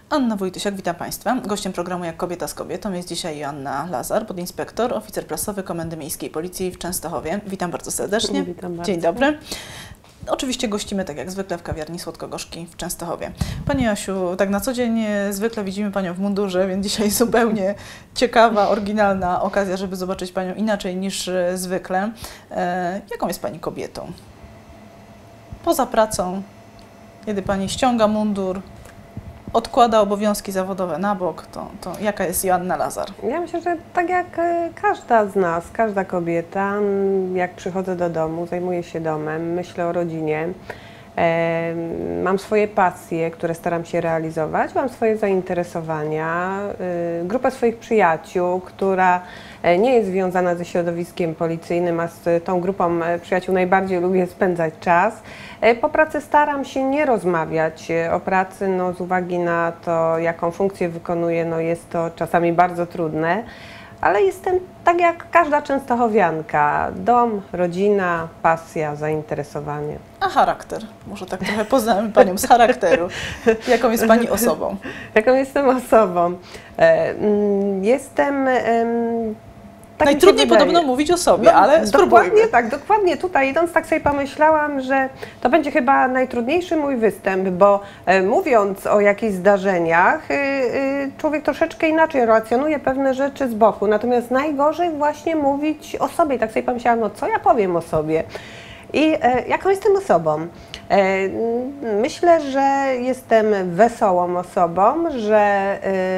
Anna Wojtysiak, witam Państwa. Gościem programu Jak kobieta z kobietą jest dzisiaj Joanna Lazar, podinspektor, oficer prasowy Komendy Miejskiej Policji w Częstochowie. Witam bardzo serdecznie. Witam bardzo. Dzień dobry. Oczywiście gościmy tak jak zwykle w kawiarni Słodko-Gorzki w Częstochowie. Pani Jasiu, tak na co dzień zwykle widzimy Panią w mundurze, więc dzisiaj zupełnie ciekawa, oryginalna okazja, żeby zobaczyć Panią inaczej niż zwykle. Jaką jest Pani kobietą? Poza pracą, kiedy Pani ściąga mundur, odkłada obowiązki zawodowe na bok, to jaka jest Joanna Lazar? Ja myślę, że tak jak każda z nas, każda kobieta, jak przychodzę do domu, zajmuję się domem, myślę o rodzinie, mam swoje pasje, które staram się realizować, mam swoje zainteresowania, grupę swoich przyjaciół, która nie jest związana ze środowiskiem policyjnym, a z tą grupą przyjaciół najbardziej lubię spędzać czas. Po pracy staram się nie rozmawiać o pracy, z uwagi na to, jaką funkcję wykonuję, jest to czasami bardzo trudne, ale jestem tak jak każda częstochowianka, dom, rodzina, pasja, zainteresowanie. A charakter? Może tak trochę poznamy Panią z charakteru. Jaką jest Pani osobą? Jaką jestem osobą? Jestem... Tak najtrudniej podobno mówić o sobie, ale spróbujmy. Dokładnie tak, dokładnie tutaj idąc tak sobie pomyślałam, że to będzie chyba najtrudniejszy mój występ, bo mówiąc o jakichś zdarzeniach, człowiek troszeczkę inaczej relacjonuje pewne rzeczy z boku, natomiast najgorzej właśnie mówić o sobie. Tak sobie pomyślałam, co ja powiem o sobie i jaką jestem osobą. Myślę, że jestem wesołą osobą, że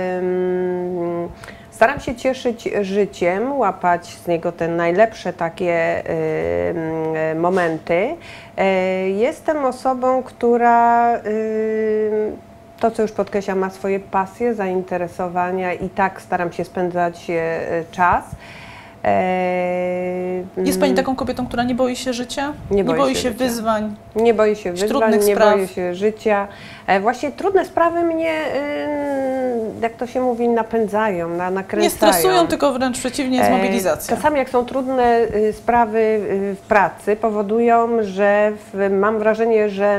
staram się cieszyć życiem, łapać z niego te najlepsze takie momenty. Jestem osobą, która, to co już podkreślam, ma swoje pasje, zainteresowania i tak staram się spędzać czas. Jest Pani taką kobietą, która nie boi się życia? Nie boi się wyzwań? Nie boi się wyzwań, nie boi się życia. Właśnie trudne sprawy mnie, jak to się mówi, napędzają, nakręcają. Nie stresują, tylko wręcz przeciwnie, jest mobilizacja. Czasami jak są trudne sprawy w pracy, powodują, że mam wrażenie, że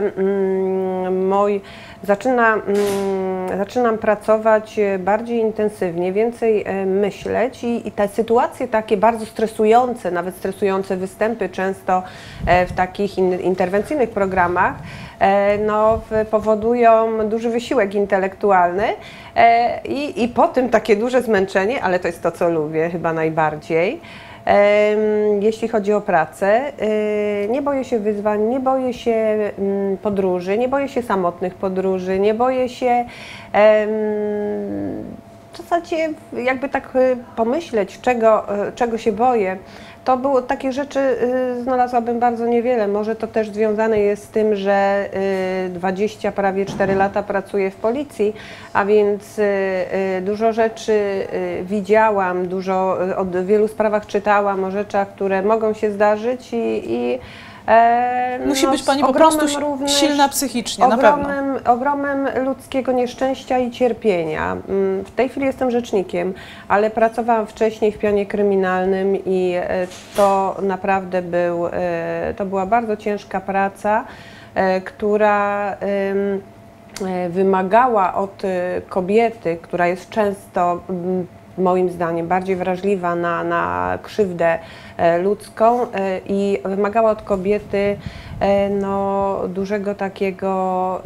zaczynam pracować bardziej intensywnie, więcej myśleć i te sytuacje takie bardzo stresujące, nawet stresujące występy często w takich interwencyjnych programach, powodują duży wysiłek intelektualny i po tym takie duże zmęczenie, ale to jest to, co lubię chyba najbardziej. Jeśli chodzi o pracę, nie boję się wyzwań, nie boję się podróży, nie boję się samotnych podróży, nie boję się w zasadzie jakby tak pomyśleć, czego się boję. To było takie rzeczy, znalazłabym bardzo niewiele. Może to też związane jest z tym, że prawie 4 lata pracuję w policji, a więc dużo rzeczy widziałam, o wielu sprawach czytałam, o rzeczach, które mogą się zdarzyć i musi być Pani po prostu silna psychicznie, na pewno. Ogromem ludzkiego nieszczęścia i cierpienia. W tej chwili jestem rzecznikiem, ale pracowałam wcześniej w pionie kryminalnym i to naprawdę to była bardzo ciężka praca, która wymagała od kobiety, która jest często moim zdaniem bardziej wrażliwa na krzywdę ludzką i wymagała od kobiety dużego takiego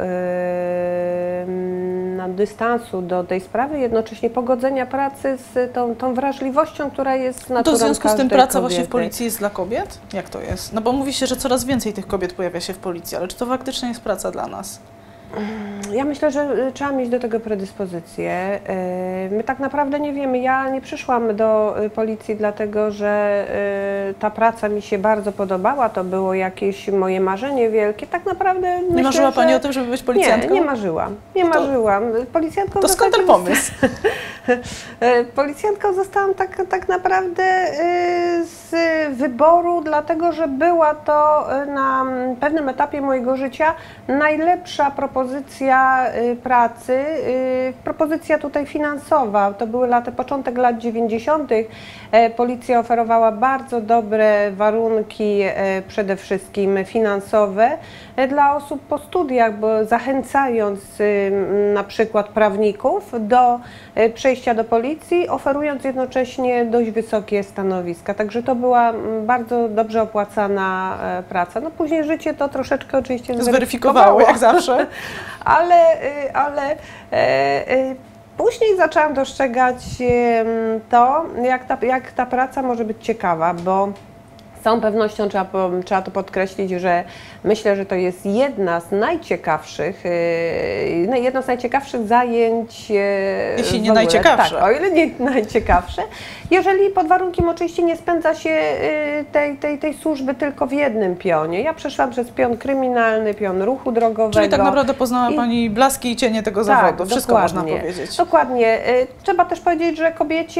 dystansu do tej sprawy, jednocześnie pogodzenia pracy z tą wrażliwością, która jest naturą To w związku z tym praca kobiety. właśnie w policji jest dla kobiet? Jak to jest? Bo mówi się, że coraz więcej tych kobiet pojawia się w policji, ale czy to faktycznie jest praca dla nas? Ja myślę, że trzeba mieć do tego predyspozycję. My tak naprawdę nie wiemy. Ja nie przyszłam do policji dlatego, że ta praca mi się bardzo podobała. To było jakieś moje marzenie wielkie. Tak naprawdę nie marzyła Pani o tym, żeby być policjantką? Nie marzyłam. Nie marzyłam. Policjantką to skąd ten pomysł? Policjantką zostałam tak naprawdę z wyboru, dlatego że była to na pewnym etapie mojego życia najlepsza propozycja propozycja pracy, propozycja tutaj finansowa. To były początek lat 90. Policja oferowała bardzo dobre warunki, przede wszystkim finansowe, dla osób po studiach, bo zachęcając na przykład prawników do przejścia do policji, oferując jednocześnie dość wysokie stanowiska. Także to była bardzo dobrze opłacana praca. No później życie to troszeczkę oczywiście zweryfikowało, jak zawsze. ale później zaczęłam dostrzegać to, jak ta praca może być ciekawa, bo z całą pewnością trzeba to podkreślić, że myślę, że to jest jedno z najciekawszych zajęć. Jeśli nie najciekawsze. Tak, o ile nie najciekawsze. Jeżeli pod warunkiem oczywiście nie spędza się tej służby tylko w jednym pionie. Ja przeszłam przez pion kryminalny, pion ruchu drogowego. Czyli tak naprawdę poznała Pani blaski i cienie tego zawodu. Wszystko można powiedzieć. Dokładnie. Trzeba też powiedzieć, że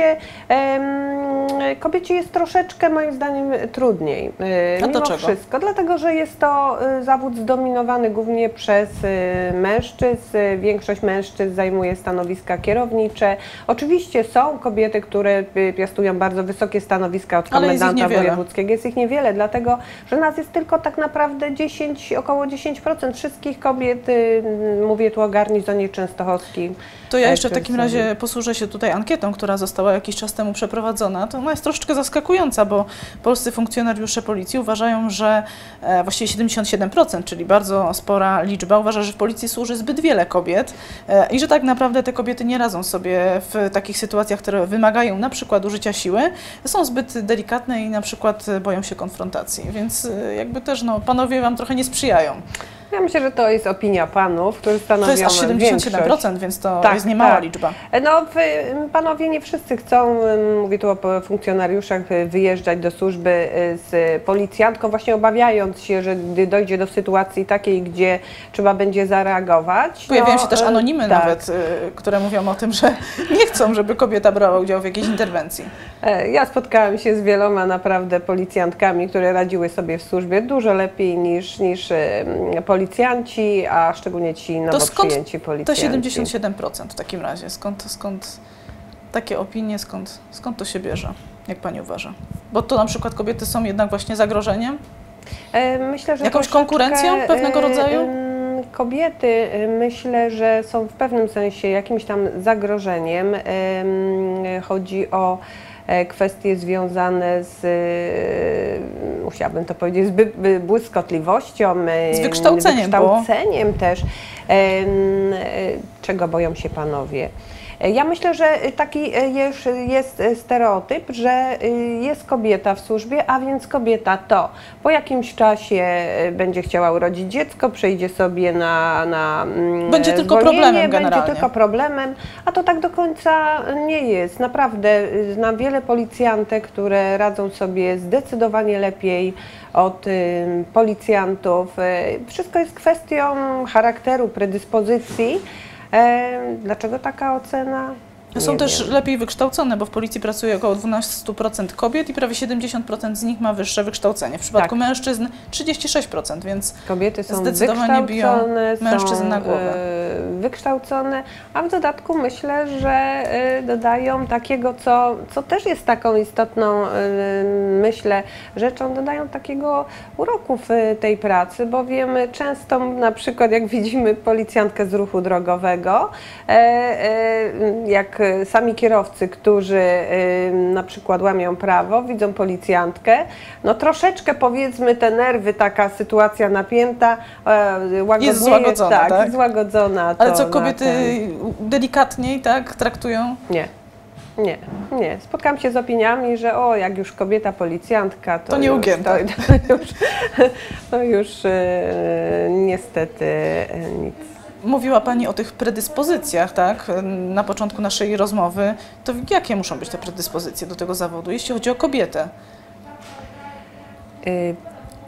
kobiecie jest troszeczkę moim zdaniem trudniej. Mimo wszystko, dlatego że jest to zawód zdominowany głównie przez mężczyzn. Większość mężczyzn zajmuje stanowiska kierownicze. Oczywiście są kobiety, które piastują bardzo wysokie stanowiska od komendanta wojewódzkiego. Jest ich niewiele, dlatego że nas jest tylko tak naprawdę około 10% wszystkich kobiet. Mówię tu o garnizonie częstochowskim. To ja jeszcze w takim razie posłużę się tutaj ankietą, która została jakiś czas temu przeprowadzona. To ona jest troszeczkę zaskakująca, bo polscy funkcjonariusze policji uważają, że właściwie 77%, czyli bardzo spora liczba, uważa, że w policji służy zbyt wiele kobiet i że tak naprawdę te kobiety nie radzą sobie w takich sytuacjach, które wymagają na przykład użycia siły, są zbyt delikatne i na przykład boją się konfrontacji, więc jakby też panowie Wam trochę nie sprzyjają. Ja myślę, że to jest opinia panów, którzy stanowią To jest aż 77%, większość. więc to jest niemała liczba. No, panowie nie wszyscy chcą, mówię tu o funkcjonariuszach, wyjeżdżać do służby z policjantką, właśnie obawiając się, że gdy dojdzie do sytuacji takiej, gdzie trzeba będzie zareagować. Pojawiają się też anonimy nawet, które mówią o tym, że nie chcą, żeby kobieta brała udział w jakiejś interwencji. Ja spotkałam się z wieloma naprawdę policjantkami, które radziły sobie w służbie dużo lepiej niż policjanci, a szczególnie ci nowo przyjęci policjanci. To 77% w takim razie. Skąd takie opinie, skąd to się bierze, jak Pani uważa? Bo to na przykład kobiety są jednak właśnie zagrożeniem? Myślę, że jakąś konkurencją pewnego rodzaju? Kobiety myślę, że są w pewnym sensie jakimś tam zagrożeniem. Chodzi o kwestie związane z, musiałabym to powiedzieć, z błyskotliwością, z wykształceniem też. Czego boją się panowie? Ja myślę, że taki jest stereotyp, że jest kobieta w służbie, a więc kobieta to po jakimś czasie będzie chciała urodzić dziecko, przejdzie sobie na będzie tylko problemem generalnie. Będzie tylko problemem, a to tak do końca nie jest. Naprawdę znam wiele policjantek, które radzą sobie zdecydowanie lepiej od policjantów. Wszystko jest kwestią charakteru, predyspozycji. Dlaczego taka ocena? Są też lepiej wykształcone, bo w policji pracuje około 12% kobiet i prawie 70% z nich ma wyższe wykształcenie. W przypadku mężczyzn 36%, więc kobiety są zdecydowanie biją mężczyzn na głowę. Wykształcone, a w dodatku myślę, że dodają takiego, co też jest taką istotną, myślę, rzeczą, dodają takiego uroku w tej pracy, bowiem często na przykład jak widzimy policjantkę z ruchu drogowego, jak sami kierowcy, którzy na przykład łamią prawo, widzą policjantkę, no troszeczkę powiedzmy te nerwy, taka sytuacja napięta, jest złagodzona, tak? Jest złagodzona. Ale co, kobiety delikatniej tak traktują? Nie. Spotkałam się z opiniami, że jak już kobieta policjantka, to nieugięta. To już niestety nic. Mówiła Pani o tych predyspozycjach, tak, na początku naszej rozmowy. To jakie muszą być te predyspozycje do tego zawodu, jeśli chodzi o kobietę?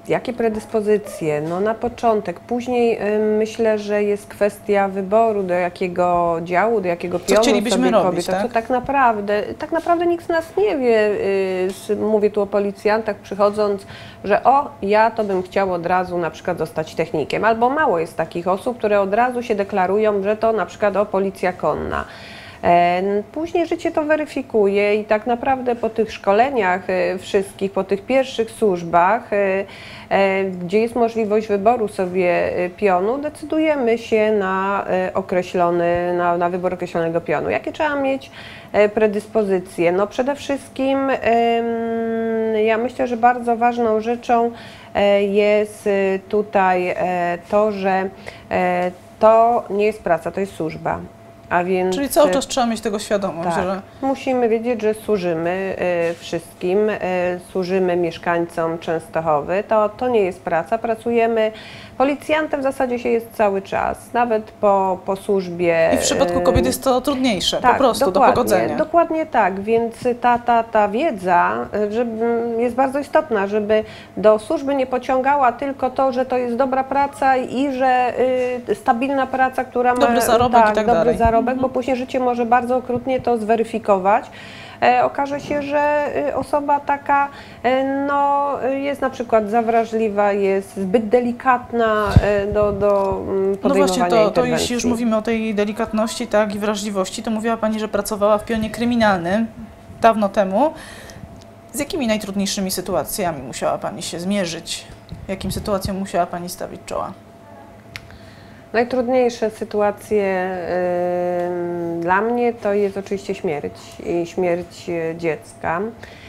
Jakie predyspozycje? No na początek. Później myślę, że jest kwestia wyboru, do jakiego działu, do jakiego pionu chcielibyśmy sobie robić, kobieta. tak? To tak naprawdę nikt z nas nie wie. Mówię tu o policjantach przychodząc, że ja to bym chciał od razu na przykład zostać technikiem. Albo mało jest takich osób, które od razu się deklarują, że to na przykład policja konna. Później życie to weryfikuje i tak naprawdę po tych szkoleniach wszystkich, po tych pierwszych służbach, gdzie jest możliwość wyboru sobie pionu, decydujemy się na na wybór określonego pionu. Jakie trzeba mieć predyspozycje? No przede wszystkim ja myślę, że bardzo ważną rzeczą jest tutaj to, że to nie jest praca, to jest służba. A więc, czyli cały czas trzeba mieć tego świadomość, tak, że... musimy wiedzieć, że służymy wszystkim, służymy mieszkańcom Częstochowy. To nie jest praca, pracujemy, policjantem w zasadzie się jest cały czas, nawet po służbie. I w przypadku kobiet jest to trudniejsze, tak, po prostu do pogodzenia. Dokładnie tak, więc ta wiedza jest bardzo istotna, żeby do służby nie pociągała tylko to, że to jest dobra praca i że stabilna praca, która ma dobry zarobek i tak dobry dalej. zarobek, bo później życie może bardzo okrutnie to zweryfikować. Okaże się, że osoba taka jest na przykład za wrażliwa, jest zbyt delikatna do podejmowania No właśnie, to interwencji. jeśli już mówimy o tej delikatności, tak, i wrażliwości, to mówiła Pani, że pracowała w pionie kryminalnym dawno temu. Z jakimi najtrudniejszymi sytuacjami musiała Pani się zmierzyć? Jakim sytuacjom musiała Pani stawić czoła? Najtrudniejsze sytuacje dla mnie to jest oczywiście śmierć i śmierć dziecka.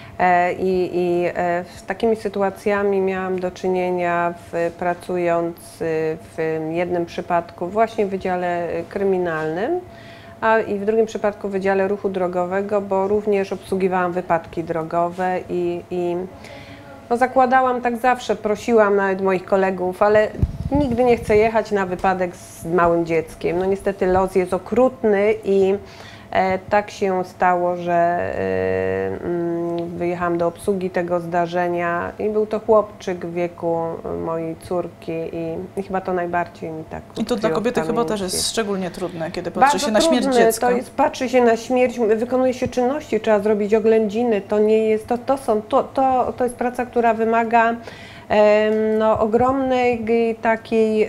Z takimi sytuacjami miałam do czynienia pracując w jednym przypadku właśnie w Wydziale Kryminalnym, i w drugim przypadku w Wydziale Ruchu Drogowego, bo również obsługiwałam wypadki drogowe i zakładałam tak zawsze, prosiłam nawet moich kolegów, ale nigdy nie chcę jechać na wypadek z małym dzieckiem. No niestety los jest okrutny i tak się stało, że wyjechałam do obsługi tego zdarzenia i był to chłopczyk w wieku mojej córki i chyba to najbardziej mi tak I to dla kobiety chyba też jest szczególnie trudne, kiedy patrzy się na śmierć trudne, dziecka. Patrzy się na śmierć, wykonuje się czynności, trzeba zrobić oględziny, to nie jest, to jest praca, która wymaga ogromnej takiej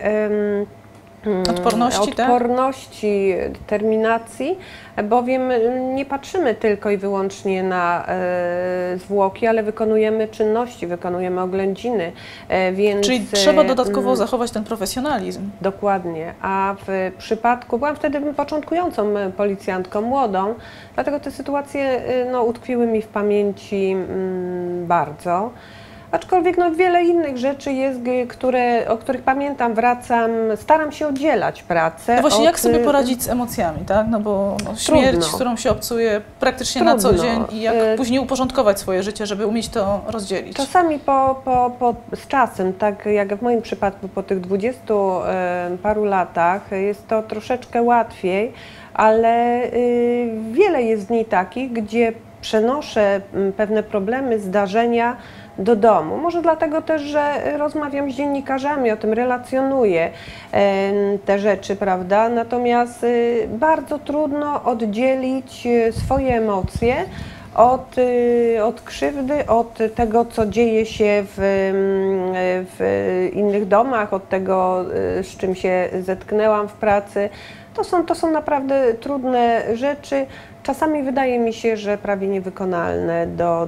odporności, determinacji, bowiem nie patrzymy tylko i wyłącznie na zwłoki, ale wykonujemy czynności, wykonujemy oględziny. Więc, czyli trzeba dodatkowo zachować ten profesjonalizm. Dokładnie, a w przypadku, byłam wtedy początkującą policjantką, młodą, dlatego te sytuacje utkwiły mi w pamięci bardzo. Aczkolwiek wiele innych rzeczy jest, o których pamiętam, wracam, staram się oddzielać pracę. No właśnie, jak sobie poradzić z emocjami, tak? No bo śmierć, z którą się obcuje praktycznie na co dzień i jak później uporządkować swoje życie, żeby umieć to rozdzielić. Czasami z czasem, tak jak w moim przypadku po tych 20 paru latach, jest to troszeczkę łatwiej, ale wiele jest dni takich, gdzie przenoszę pewne problemy, zdarzenia do domu. Może dlatego też, że rozmawiam z dziennikarzami, o tym relacjonuję te rzeczy, prawda? Natomiast bardzo trudno oddzielić swoje emocje od krzywdy, od tego, co dzieje się w innych domach, od tego, z czym się zetknęłam w pracy. To są naprawdę trudne rzeczy. Czasami wydaje mi się, że prawie niewykonalne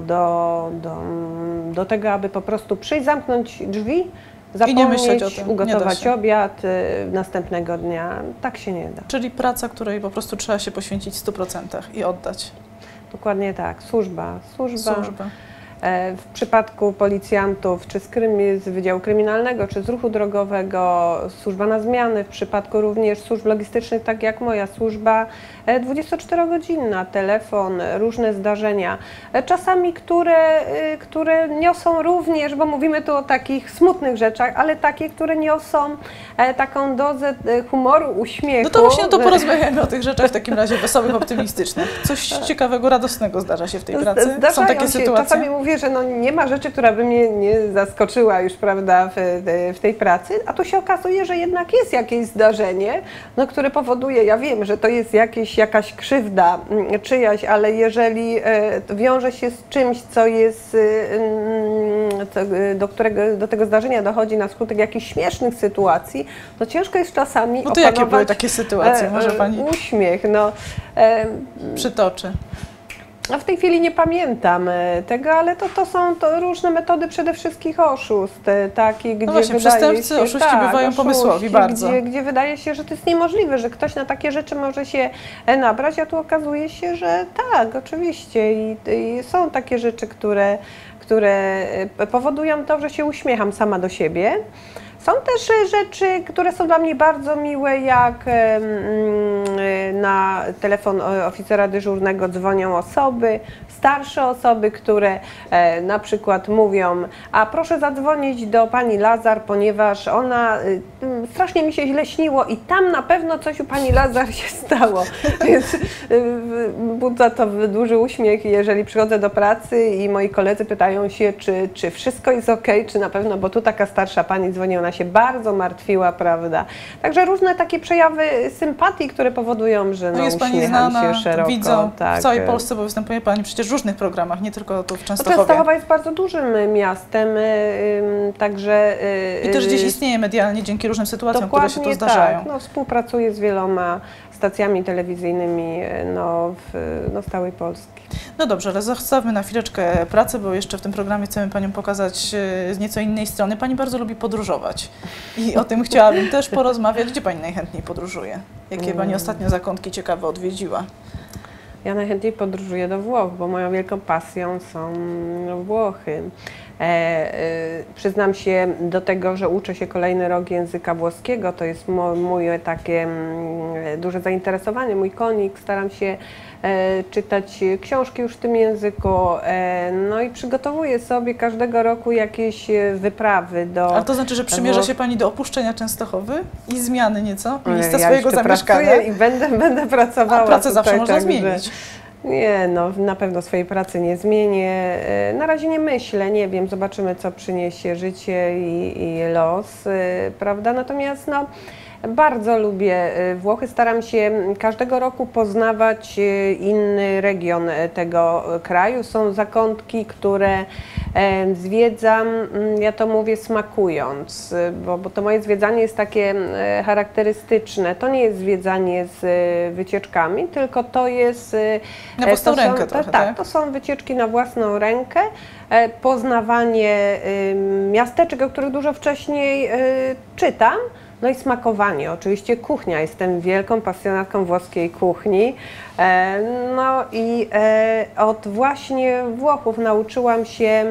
do tego, aby po prostu przyjść, zamknąć drzwi, zapomnieć, i nie myśleć o tym. ugotować obiad następnego dnia. Tak się nie da. Czyli praca, której po prostu trzeba się poświęcić w 100% i oddać. Dokładnie tak. Służba. W przypadku policjantów, czy z Wydziału Kryminalnego, czy z Ruchu Drogowego, służba na zmiany, w przypadku również służb logistycznych, tak jak moja służba, 24-godzinna, telefon, różne zdarzenia, czasami które niosą również, bo mówimy tu o takich smutnych rzeczach, ale takie, które niosą taką dozę humoru, uśmiechu. No to właśnie to porozmawiamy o tych rzeczach w takim razie wesołych, optymistycznych. Coś ciekawego, radosnego zdarza się w tej pracy? Są takie sytuacje? Czasami mówię, mówię, że no nie ma rzeczy, która by mnie nie zaskoczyła już, prawda, w tej pracy, a tu się okazuje, że jednak jest jakieś zdarzenie, no, które powoduje, ja wiem, że to jest jakaś krzywda czyjaś, ale jeżeli wiąże się z czymś, co jest, do tego zdarzenia dochodzi na skutek jakichś śmiesznych sytuacji, to ciężko jest czasami no to jakie były takie sytuacje? Może pani uśmiech, no. Przytoczy. No w tej chwili nie pamiętam tego, ale to są różne metody przede wszystkim oszustw, takie, gdzie no właśnie, przestępcy, oszuści bywają pomysłowi bardzo. Gdzie wydaje się, że to jest niemożliwe, że ktoś na takie rzeczy może się nabrać, a tu okazuje się, że tak, oczywiście i są takie rzeczy, które powodują to, że się uśmiecham sama do siebie. Są też rzeczy, które są dla mnie bardzo miłe, jak na telefon oficera dyżurnego dzwonią osoby, starsze osoby, które na przykład mówią: a proszę zadzwonić do pani Lazar, ponieważ ona, strasznie mi się źle śniło i tam na pewno coś u pani Lazar się stało. Więc budza to duży uśmiech, jeżeli przychodzę do pracy i moi koledzy pytają się, czy wszystko jest okej, czy na pewno, bo tu taka starsza pani dzwoni, ona się bardzo martwiła, prawda. Także różne takie przejawy sympatii, które powodują, że no jest pani uśmiecham znana, się szeroko. widzą tak. w całej Polsce, bo występuje pani przecież w różnych programach, nie tylko tu w Częstochowie. Częstochowa jest bardzo dużym miastem, także... I też gdzieś istnieje medialnie dzięki różnym sytuacjom, które się tu zdarzają. Tak. No, współpracuję z wieloma stacjami telewizyjnymi z całej Polski. No dobrze, ale zostawmy na chwileczkę pracę, bo jeszcze w tym programie chcemy Panią pokazać z nieco innej strony. Pani bardzo lubi podróżować i o tym chciałabym też porozmawiać. Gdzie Pani najchętniej podróżuje? Jakie Pani ostatnio zakątki ciekawe odwiedziła? Ja najchętniej podróżuję do Włoch, bo moją wielką pasją są Włochy. Przyznam się do tego, że uczę się kolejny rok języka włoskiego. To jest moje takie duże zainteresowanie, mój konik. Staram się czytać książki już w tym języku. No i przygotowuję sobie każdego roku jakieś wyprawy do... Ale to znaczy, że przymierza się Pani do opuszczenia Częstochowy i zmiany nieco miejsca ja swojego zamieszkania? I będę pracowała. A pracę zawsze tutaj, można zmienić. Nie, no na pewno swojej pracy nie zmienię. Na razie nie myślę, nie wiem, zobaczymy, co przyniesie życie i los, prawda? Natomiast no, bardzo lubię Włochy, staram się każdego roku poznawać inny region tego kraju. Są zakątki, które zwiedzam, ja to mówię smakując, bo to moje zwiedzanie jest takie charakterystyczne. To nie jest zwiedzanie z wycieczkami, tylko to jest... Na własną rękę trochę, tak? To są wycieczki na własną rękę, poznawanie miasteczek, o których dużo wcześniej czytam. No i smakowanie, oczywiście kuchnia. Jestem wielką pasjonatką włoskiej kuchni. No i od właśnie Włochów nauczyłam się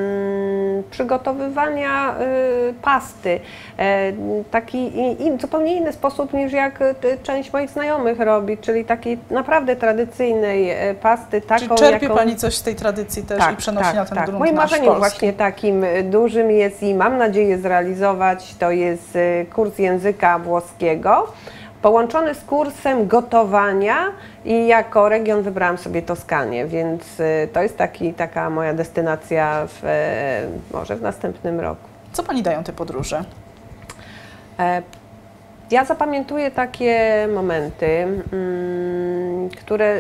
przygotowywania pasty. Taki zupełnie inny sposób niż jak część moich znajomych robi, czyli takiej naprawdę tradycyjnej pasty. Czyli czerpie Pani coś z tej tradycji też i przenosi na ten grunt Moim nasz marzeniem polski. właśnie takim dużym jest i mam nadzieję zrealizować, to jest kurs języka włoskiego, połączony z kursem gotowania i jako region wybrałam sobie Toskanię, więc to jest taka moja destynacja może w następnym roku. Co Pani dają te podróże? Ja zapamiętuję takie momenty, które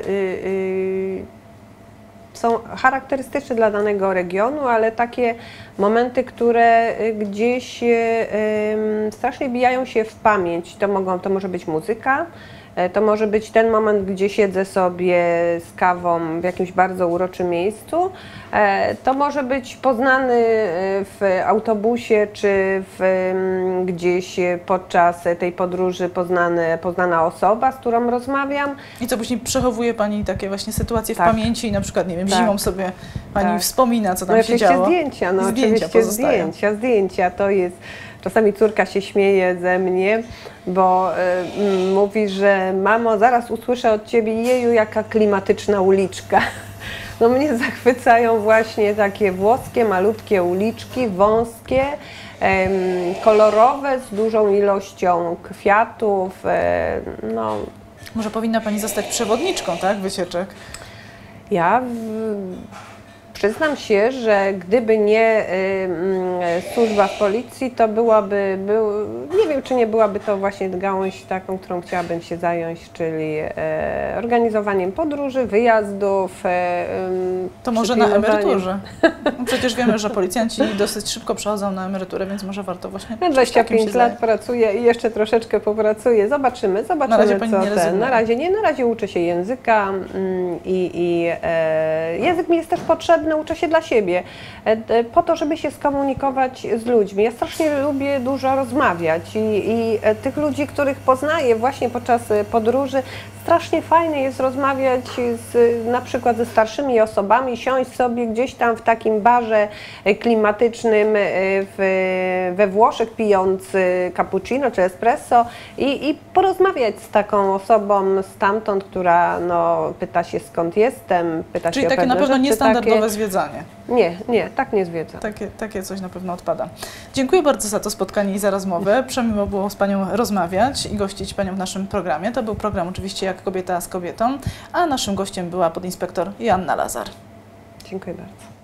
są charakterystyczne dla danego regionu, ale takie momenty, które gdzieś strasznie bijają się w pamięć. To może być muzyka, to może być ten moment, gdzie siedzę sobie z kawą w jakimś bardzo uroczym miejscu. To może być poznany w autobusie czy gdzieś podczas tej podróży poznana osoba, z którą rozmawiam. I co później przechowuje Pani takie właśnie sytuacje w Tak. pamięci i na przykład, nie wiem, Tak. zimą sobie Pani Tak. wspomina, co tam się działo? Zdjęcia, no Zdjęcia oczywiście pozostają. zdjęcia, to jest... Czasami córka się śmieje ze mnie, bo mówi, że mamo, zaraz usłyszę od Ciebie, jeju, jaka klimatyczna uliczka. No mnie zachwycają właśnie takie włoskie, malutkie uliczki, wąskie, kolorowe, z dużą ilością kwiatów, no. Może powinna Pani zostać przewodniczką, tak, wycieczek? Ja Przyznam się, że gdyby nie służba w policji, to nie wiem, czy nie byłaby to właśnie gałąź taką, którą chciałabym się zająć, czyli organizowaniem podróży, wyjazdów. To może na emeryturze. Przecież wiemy, że policjanci dosyć szybko przechodzą na emeryturę, więc może warto właśnie... 25 lat pracuję i jeszcze troszeczkę popracuję. Zobaczymy, na razie pani co nie rezygnuje. Na razie nie, na razie uczę się języka język mi jest też potrzebny, uczę się dla siebie, po to, żeby się skomunikować z ludźmi. Ja strasznie lubię dużo rozmawiać i tych ludzi, których poznaję właśnie podczas podróży, strasznie fajnie jest rozmawiać na przykład ze starszymi osobami, siąść sobie gdzieś tam w takim barze klimatycznym we Włoszech, pijąc cappuccino czy espresso i porozmawiać z taką osobą stamtąd, która pyta się, skąd jestem, pyta Czyli się o takie pewne na pewno rzeczy, niestandardowe zwiedzanie. Nie, tak nie zwiedzam. Takie coś na pewno odpada. Dziękuję bardzo za to spotkanie i za rozmowę. Przemiło było z Panią rozmawiać i gościć Panią w naszym programie. To był program oczywiście Jak kobieta z kobietą, a naszym gościem była podinspektor Joanna Lazar. Dziękuję bardzo.